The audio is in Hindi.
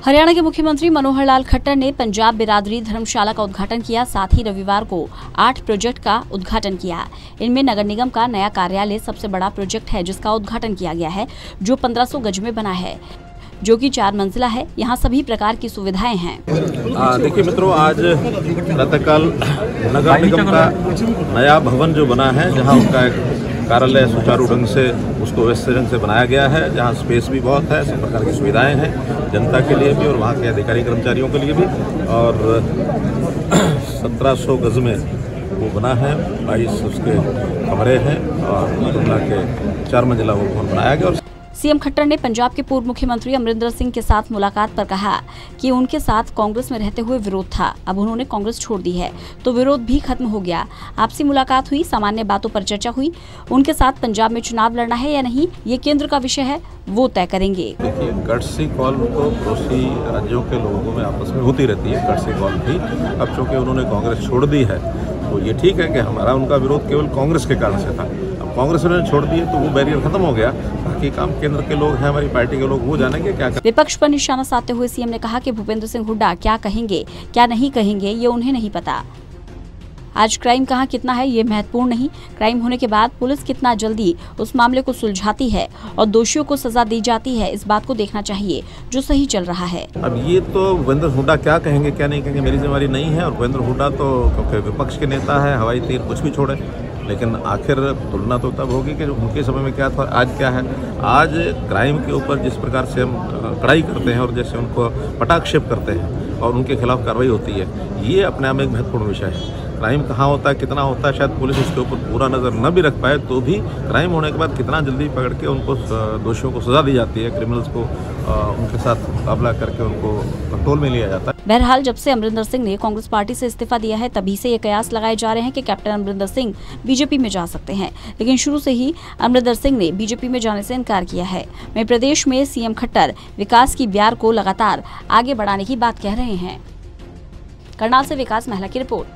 हरियाणा के मुख्यमंत्री मनोहर लाल खट्टर ने पंजाब बिरादरी धर्मशाला का उद्घाटन किया। साथ ही रविवार को 8 प्रोजेक्ट का उद्घाटन किया। इनमें नगर निगम का नया कार्यालय सबसे बड़ा प्रोजेक्ट है, जिसका उद्घाटन किया गया है, जो 1500 गज में बना है, जो कि 4 मंजिला है। यहाँ सभी प्रकार की सुविधाएं हैं। देखिए मित्रों, आज प्रातःकाल नगर निगम का नया भवन जो बना है, जहाँ उनका एक कार्यालय सुचारू ढंग से उसको व्यवस्थित ढंग से बनाया गया है, जहाँ स्पेस भी बहुत है, सब प्रकार की सुविधाएं हैं जनता के लिए भी और वहाँ के अधिकारी कर्मचारियों के लिए भी। और 1700 गज में वो बना है, 22 उसके कमरे हैं और मिला के 4 मंजिला वो भवन बनाया गया। सीएम खट्टर ने पंजाब के पूर्व मुख्यमंत्री अमरिंदर सिंह के साथ मुलाकात पर कहा कि उनके साथ कांग्रेस में रहते हुए विरोध था, अब उन्होंने कांग्रेस छोड़ दी है तो विरोध भी खत्म हो गया। आपसी मुलाकात हुई, सामान्य बातों पर चर्चा हुई। उनके साथ पंजाब में चुनाव लड़ना है या नहीं, ये केंद्र का विषय है, वो तय करेंगे। देखिए, गट्सी कॉल तो पड़ोसी राज्यों के लोगों में आपस में होती रहती है, गट्सी कॉल भी। अब चूँकि उन्होंने कांग्रेस छोड़ दी है तो ये ठीक है कि हमारा उनका विरोध केवल कांग्रेस के कारण से था। अब कांग्रेस उन्होंने छोड़ दी है तो वो बैरियर खत्म हो गया। बाकी काम केंद्र के लोग हैं, हमारी पार्टी के लोग, वो जानेंगे क्या कर। विपक्ष पर निशाना साधते हुए सीएम ने कहा कि भूपेंद्र सिंह हुड्डा क्या कहेंगे क्या नहीं कहेंगे, ये उन्हें नहीं पता। आज क्राइम कहाँ कितना है ये महत्वपूर्ण नहीं, क्राइम होने के बाद पुलिस कितना जल्दी उस मामले को सुलझाती है और दोषियों को सजा दी जाती है, इस बात को देखना चाहिए जो सही चल रहा है। अब ये तो भूपेंद्र हुड्डा क्या कहेंगे क्या नहीं कहेंगे मेरी जिम्मेदारी नहीं है। और भूपेंद्र हुड्डा तो विपक्ष के नेता है, हवाई तीर कुछ भी छोड़े, लेकिन आखिर तुलना तो तब होगी कि उनके समय में क्या था, आज क्या है। आज क्राइम के ऊपर जिस प्रकार से हम कड़ाई करते हैं और जैसे उनको पटाक्षेप करते हैं और उनके खिलाफ कार्रवाई होती है, ये अपने आप में एक महत्वपूर्ण विषय है। क्राइम कहाँ होता है, कितना होता है, शायद पुलिस उसके ऊपर पूरा नज़र न भी रख पाए, तो भी क्राइम होने के बाद कितना जल्दी पकड़ के उनको दोषियों को सजा दी जाती है, क्रिमिनल्स को उनके साथ मुकाबला करके उनको कंट्रोल में लिया जाता है। बहरहाल जब से अमरिंदर सिंह ने कांग्रेस पार्टी से इस्तीफा दिया है, तभी से ये कयास लगाए जा रहे हैं कि कैप्टन अमरिंदर सिंह बीजेपी में जा सकते हैं, लेकिन शुरू से ही अमरिंदर सिंह ने बीजेपी में जाने से इनकार किया है। मैं प्रदेश में सीएम खट्टर विकास की ब्यार को लगातार आगे बढ़ाने की बात कह रहे हैं। करनाल से विकास महला की रिपोर्ट।